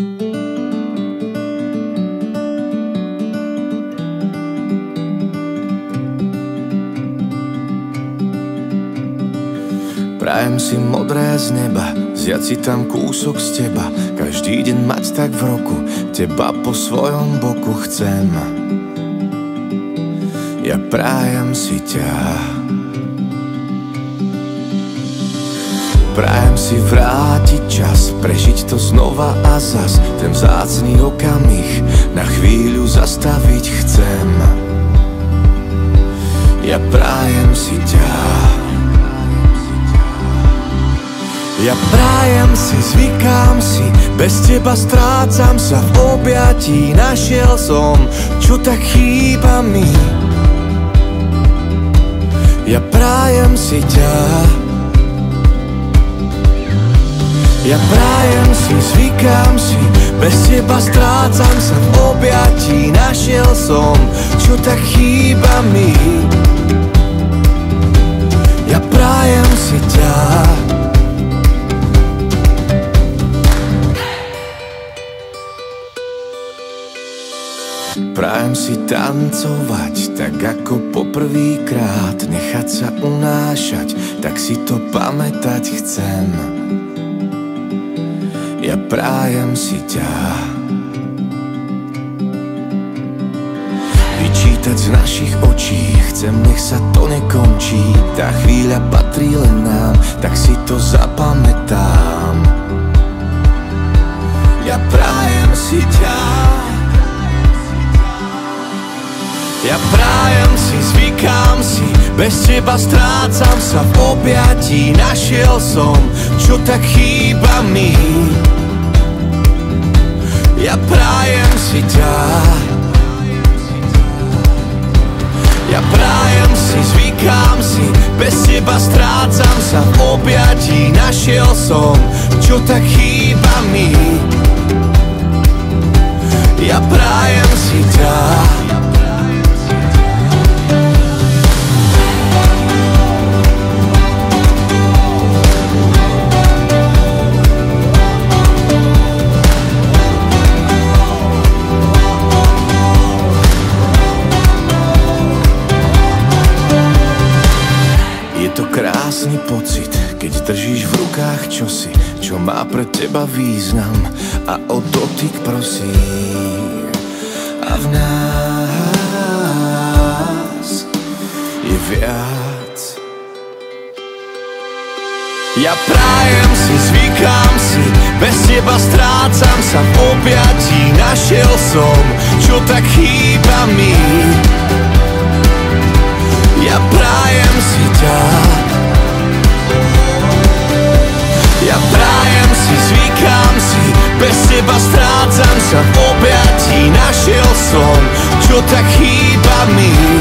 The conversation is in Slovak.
Prajem si modré z neba, vziať si tam kúsok z teba, každý deň mať tak v roku, teba po svojom boku chcem. Ja prajem si ťa. Prajem si vrátiť čas, prežiť to znova a zas, ten vzácny okamih na chvíľu zastaviť chcem. Ja prajem si ťa. Ja prajem si, zvykám si, bez teba strácam sa v objatí, našiel som, čo tak chýba mi. Ja prajem si ťa. Ja prajem si, zvykám si, bez teba strácam sa v objatí, našiel som, čo tak chýba mi. Ja prajem si ťa. Prajem si tancovať, tak ako poprvýkrát, nechať sa unášať, tak si to pamätať chcem. Ja prajem si ťa. Vyčítať z našich očí, chcem, nech sa to nekončí, tá chvíľa patrí len nám, tak si to zapamätám. Ja prajem si ťa. Ja prajem si, zvykám si, bez teba strácam sa v objatí, našiel som, čo tak chýba mi. Ja prajem si ťa. Ja prajem si, zvykám si, bez teba strácam sa v objatí, našiel som, čo tak chýba mi. Ja prajem si ťa. Krásny pocit, keď držíš v rukách čosi, čo má pre teba význam a o dotyk prosí. A v nás je viac. Ja prajem si, zvykám si, bez teba strácam sa v objatí, našiel som, čo tak chýba mi. Ja prajem si ťa. Ja prajem si, zvykám si, bez teba strácam sa v objatí, našiel som, čo tak chýba mi.